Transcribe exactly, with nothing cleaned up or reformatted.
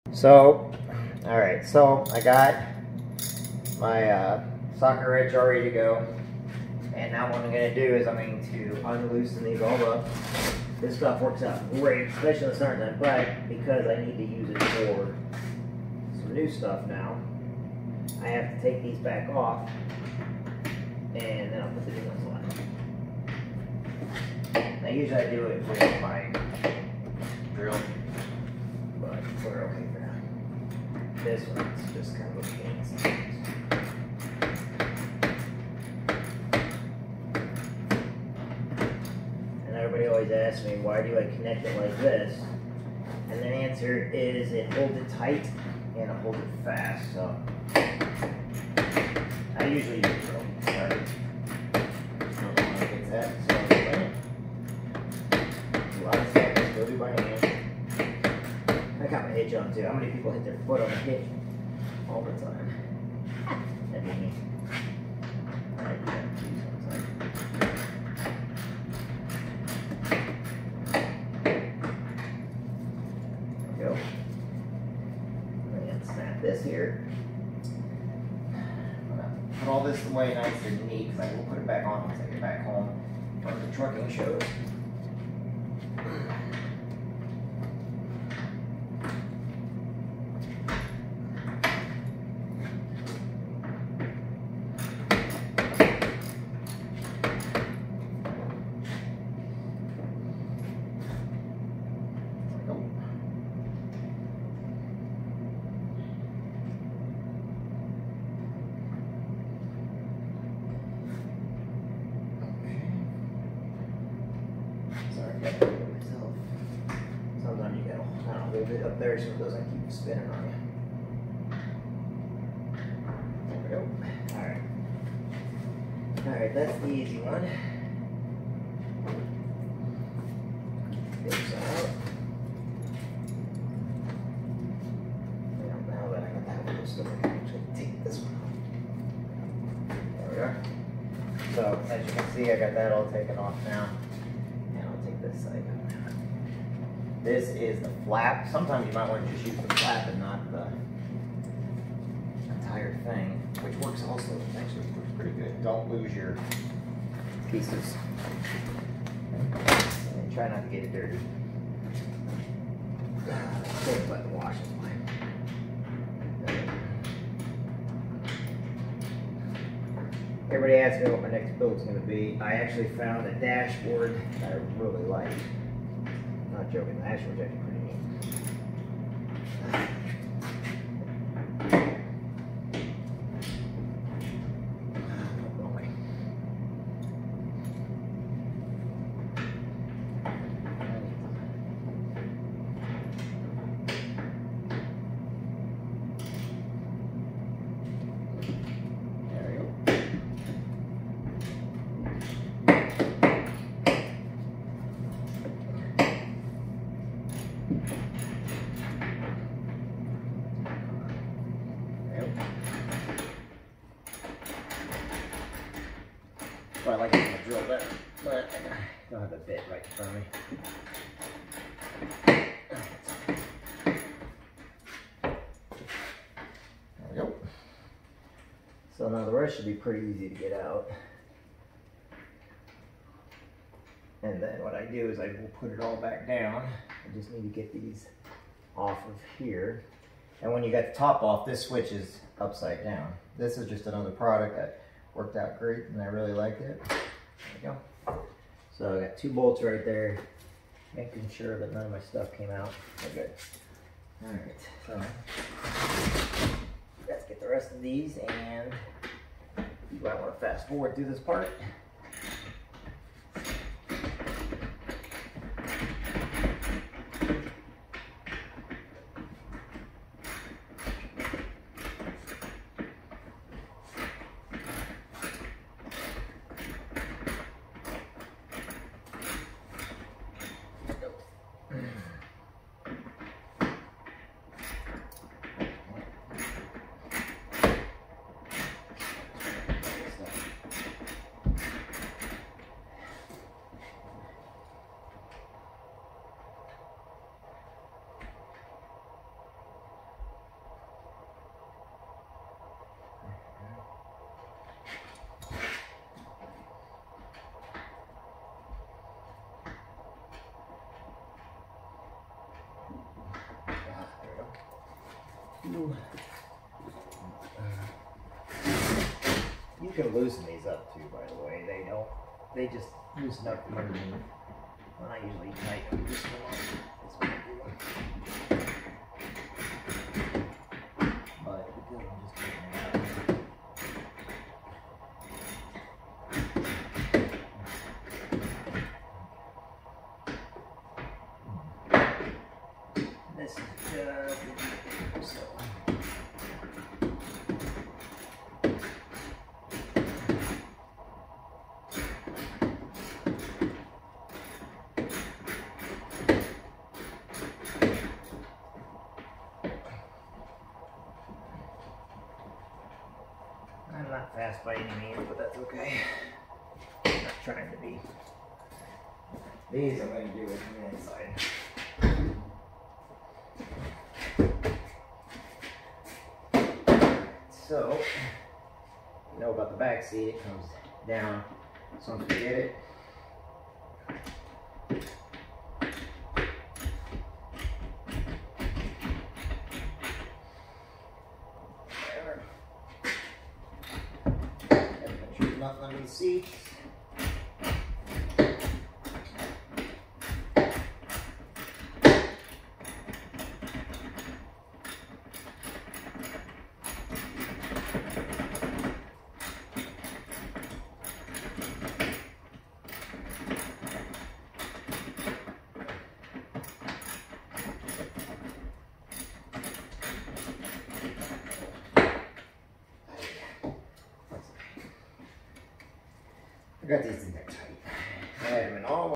So, all right, so I got my uh, socket wrench all ready to go. And now what I'm gonna do is I'm going to unloosen these all up. This stuff works out great, especially in the summertime, but because I need to use it for some new stuff now, I have to take these back off, and then I'll put the new ones on. Now usually I do it with my drill, but we're okay for now. This one's just kind of a pain sometimes. And everybody always asks me, why do I connect it like this? And the answer is it holds it tight and it holds it fast. So I usually use a drill. Sorry. I don't know how to get that. So a lot of stuff I still do by hand. I got my hitch on too. How many people hit their foot on the hitch all the time? That'd be me. Alright, yeah, geez, one side. There we go. And snap this here. I'm gonna put all this away nice and neat because I will put it back on once I get back home for the trucking shows. Sometimes you gotta kind of hold it up there so it doesn't keep spinning on you. There we go. Alright. Alright, that's the easy one. This out. And now that I got that one stuff, I can actually take this one off. There we are. So, as you can see, I got that all taken off now. This side. This is the flap. Sometimes you might want to just use the flap and not the entire thing, which works also. It actually works pretty good. Don't lose your pieces. And try not to get it dirty. Don't let the wash is fine. Everybody asks me what my next build's going to be. I actually found a dashboard that I really like. Not joking, the dashboard's actually pretty neat. I like it to drill better, but I don't have a bit right in front of me. There we go. So now the rest should be pretty easy to get out. And then what I do is I will put it all back down. I just need to get these off of here. And when you got the top off, this switch is upside down. This is just another product that worked out great and I really liked it. There we go. So I got two bolts right there, making sure that none of my stuff came out. We're good. Alright, so let's get the rest of these, and you might want to fast forward through this part. Ooh. You can loosen these up too, by the way. They don't, they just loosen up from underneath. When I usually tighten this one up, that's what I do. But because I'm just taking it out. This is just so. I'm not fast by any means, but that's okay. I'm not trying to be. These I'm going to do it from the inside. So, you know about the back seat, it comes down, so don't forget it. There. Make sure there's nothing under the seats. I got these in there tight. I had them in all